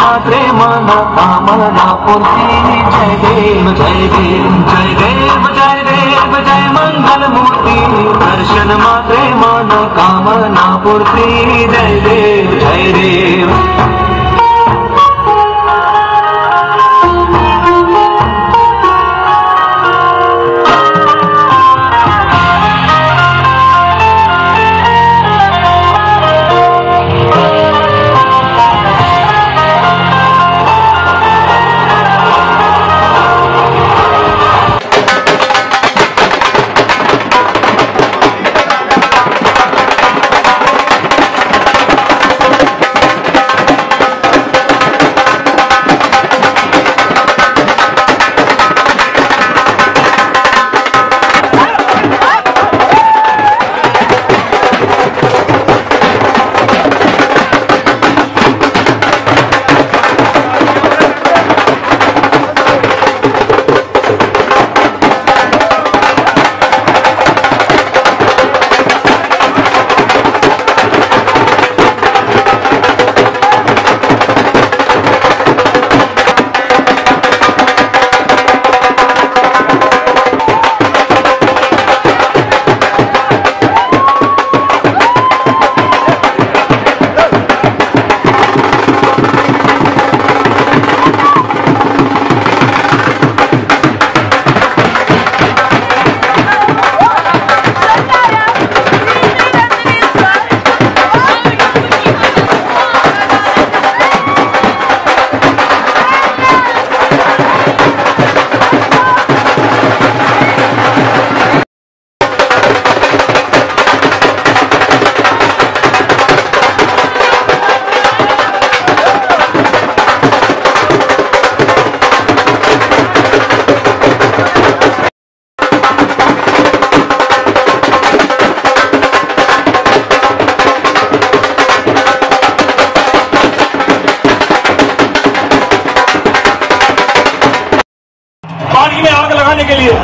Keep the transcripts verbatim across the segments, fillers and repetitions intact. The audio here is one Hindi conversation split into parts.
मात्रे मन कामना पूर्ति। जय देव जय देव जय देव जय देव जय मंगल मूर्ति। दर्शन मात्रे मन कामना पूर्ति। जय देव जय देव। पानी में आग लगाने के लिए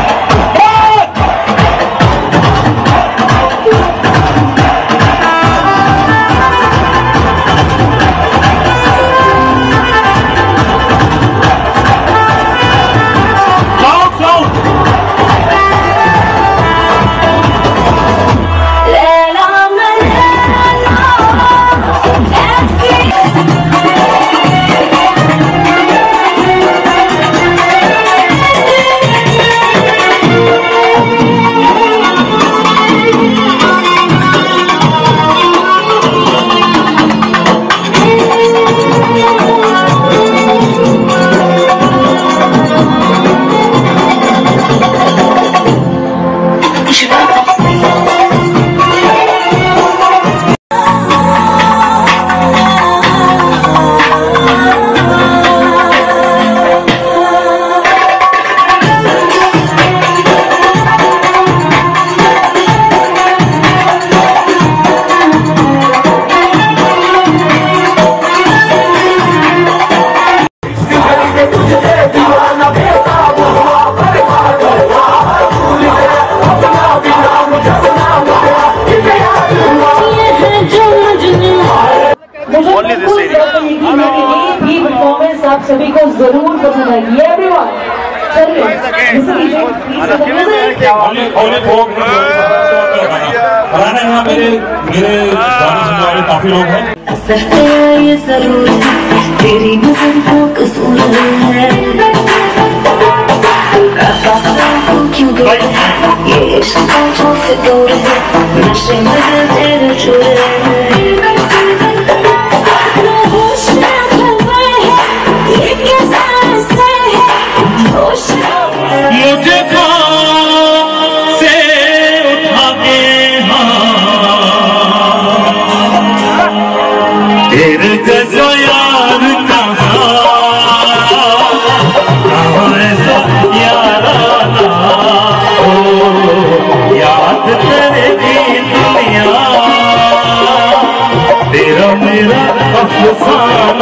आप सभी को जरूर पसंद आएगी। एवरीवन चलिए यहाँ मेरे मेरे गाने सुनने वाले काफी लोग हैं। ये जरूर तेरी नजर को कसूर है, क्यों गए ये इश्क से दूर है, नशे में तेरे चूर है। मुझे से उठा के तेरे जैसा यार कहाँ ऐसा याराना हो, याद करेगी दुनिया तेरा मेरा अफसाना।